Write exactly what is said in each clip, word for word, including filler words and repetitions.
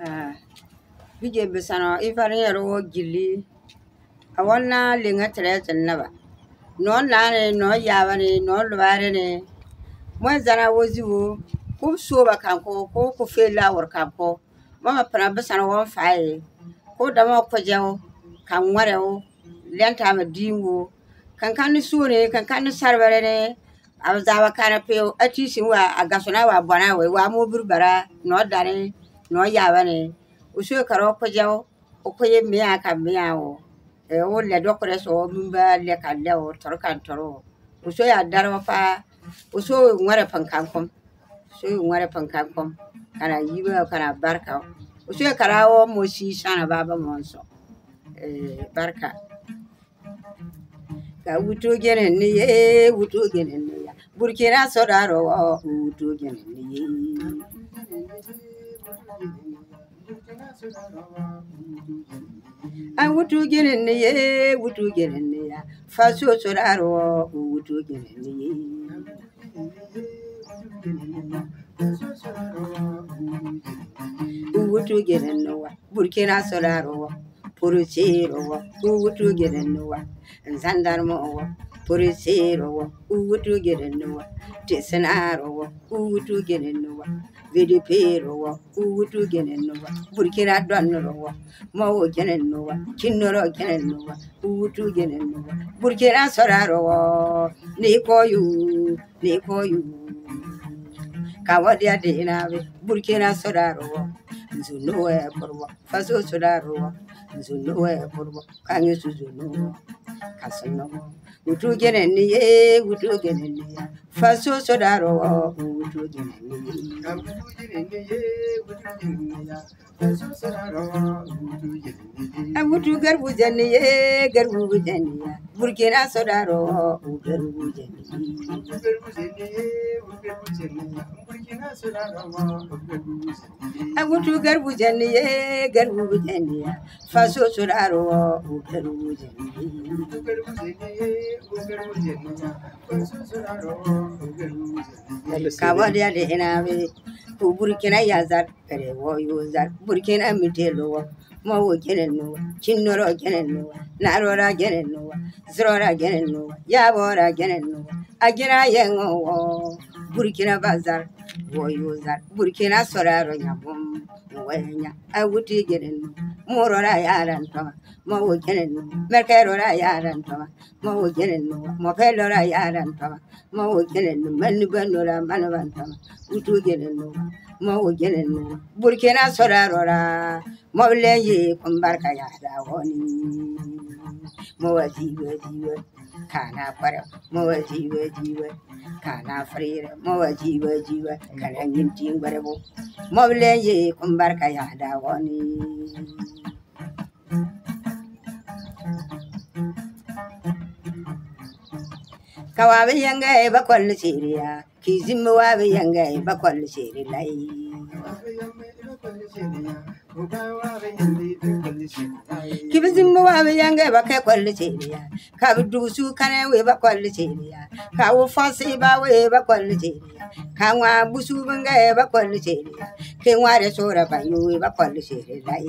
Ah, bije bisano ifani yaro gilli. Awana linga tres naba. No nane no yavani no lware ne. Mo zana woziwo. Ku soba kanko ko ku fela wor kanko. Mama pana bisano won fae. Ko dama ko jawo kan warewo lenta ma dingo. Kan kan sune kan kan sarbare ne. Abazawa kana peo atisi wa agasona wa bwana we wa mo burbara no dane no yavani. Usu karo ko jawo o ko ye miya ka miya o. E o le dokore so mumba le ka le o tor kan toro. Usu ya darwa fa usu ngare pankankom. Usu ngare pankankom. Kana yiba kana barka. Usu karawo mo si sana baba monso. Eh barka. Ka wutu gene ni ye wutu gene ni ya. Burkina sodaro wutu gene ni ye. I wutu gene ni ye wutu gene ni ya. Faso sodaro wutu gene ni ye. Wutu gene no wa. Burkina sodaro Purusiro wutu gene no wa. Zandarmo Purusiro wutu gene no wa. Tisanaro wutu gene no wa. Vidipiro wutu gene no wa. Burkina donno wa. Mo gene no wa. Kinoro gene no wa. Wutu gene no wa. Burkina sodaro ni koyu ni koyu. Kawadia dinawe Burkina sodaro Zunoe porwa Faso sodaro Zunoe porwa Kanyo suzuno Kasano Wutu gene niye Wutu gene niye Faso sodaro Wutu gene niye Wutu garbu janiye Garbu janiye Burkina sodaro Garbu janiye Wutu garbu janiye Garbu janiye Faso sodaro Garbu janiye Kawadia de enawe Burkina yazar Kare wo yozar Burkina mitelo Mo gene no Chinoro gene no Narora gene no Zrora gene no Yabora gene no Agina yengo Burkina bazar wo yozar Burkina soraro nyabum Wenya awuti gene no Morora yaran tama Mo gene no Merkerora yaran tama Mo gene no Mo pelora yaran tama Mo gene no Manubanora manaban tama Utu gene no Mo gene no Burkina soraro Mo lenye kumbarka yada woni Mo wajiwe jiwe kana para Mo wajiwe jiwe kana frere Mo wajiwe jiwe kana yintin barebo Mo lenye kumbarka yada woni Kawabe yanga eba kwal siriya Kizimu wabe yanga eba kwal siri lai Kibizimu wabe yanga eba ke kwal siriya Kabidusu kane weba kwal siriya Kawu fasi ba weba kwal siriya Kawa busu banga eba kwal siriya Kenware sora banyu weba kwal siri lai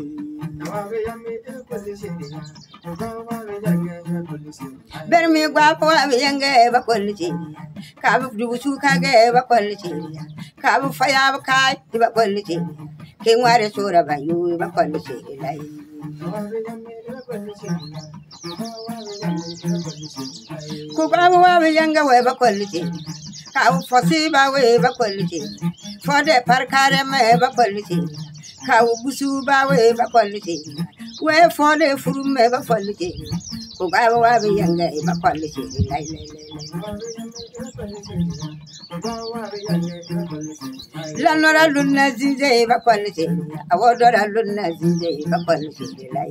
Bermi guapo wabe yanga eba kwal siriya Kabidusu kage eba kwal siriya Kabu faya kai eba kwal siriya Kenware sora banyu weba kwal siri lai Kukabu wabe yanga weba kwal siriya Kawu fasi ba weba kwal siriya Fode parkare meba kwal siriya Kawu busu ba weba kwal siriya We fode furu meba kwal siriya Kukabu wabe yanga eba kwal siri lai lai lai Lanora luna zinze eba kwal siriya Awodora luna zinze eba kwal siri lai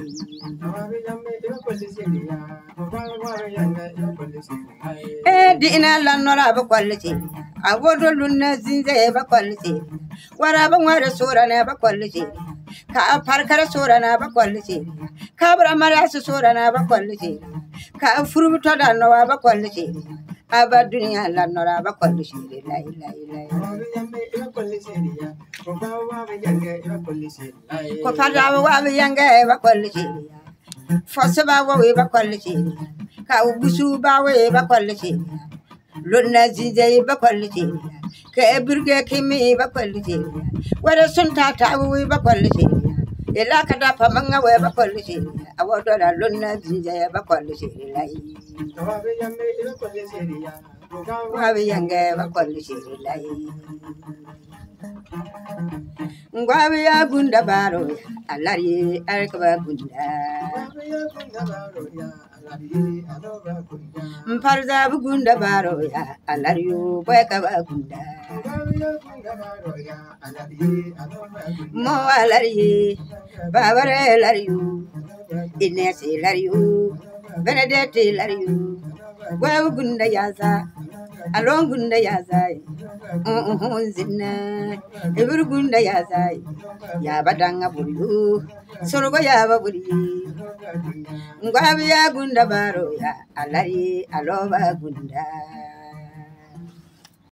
Eh dina lanora eba kwal siriya Awodo luna zinze eba kwal siriya Waraba ngware sora na eba kwal siriya Ka parkara sora na eba kwal siriya Kabra marasa sora na eba kwal siriya Ka furu toda no eba kwal siriya Aba dunia lanora eba kwal siri lai lai lai ko farda wa bi yange ba kolli siriya fosse ba wa we ba kolli siriya ka ubusu ba we ba kolli siriya lonna zinje ba kolli siriya ka ebirge kimi ba kolli siriya wara sunta ta we ba kolli siriya ela kada pa manga we ba kolli siriya awodo la lonna zinje ba kolli siriya wa bi yange ba kolli siriya ngwawe ya gunda baro alari arkaba gunda mparza gunda baro ya alari boyka ba gunda mo alari babare alari inesi alari benedete alari gwawe gunda yaza along gunda yazai uh zinna ebur gunda yazai ya badanga bulu sorogo ya baburi ngwabi ya gunda baro ya alari aloba gunda